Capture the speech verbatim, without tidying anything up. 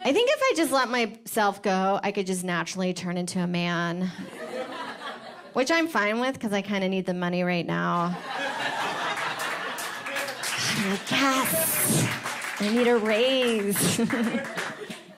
I think if I just let myself go, I could just naturally turn into a man. Which I'm fine with, because I kind of need the money right now. I'm like, yes, I need a raise.